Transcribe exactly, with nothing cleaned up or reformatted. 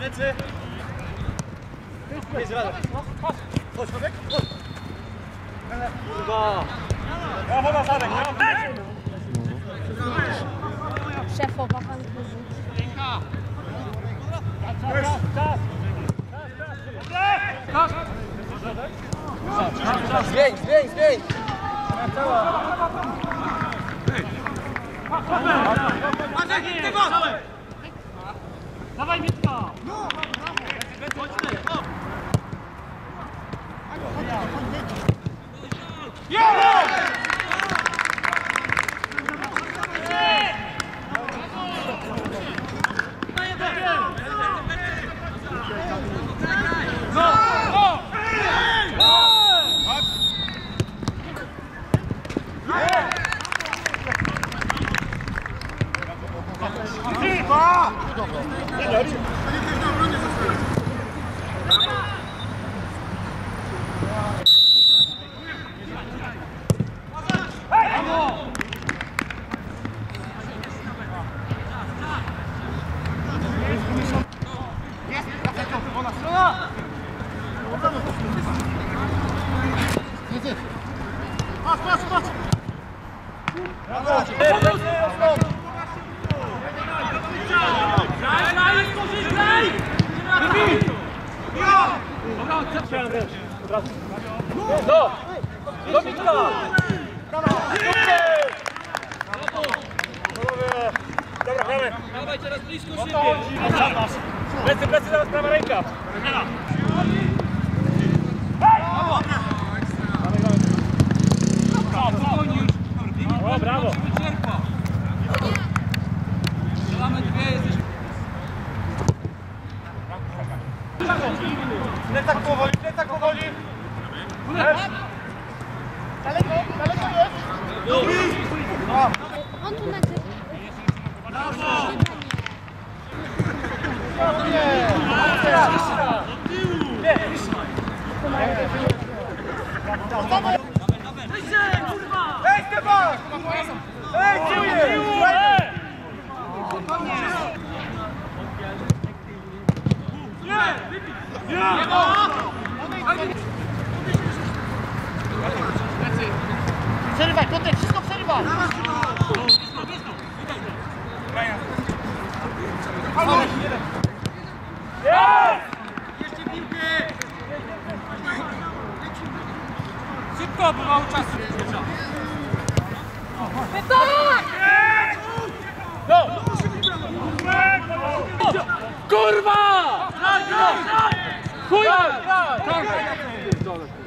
Plecy! Jest radę. Chodź, Chodź! Chodź! Chyba! Brawo, na zadek, brawo! Szefowa handlowa. Zmień, zmień, zmień! Dawaj Mitka! Patrz, patrz, patrz! No! Do Mitka! Dobra, gramy! Dawaj teraz blisko siebie! Plecy, plecy, teraz prawa ręka! O, brawo! Mamy dwie, jesteś... Plecak powoli, plecak powoli! Daleko, daleko jest! On tu na górze. Ej, Stefan! Ej, dziuję! Przerywaj, Kotek, wszystko przerywaj! Jeszcze piłkę! Szybko, bo mało czasu. No! Kurwa! Chuja!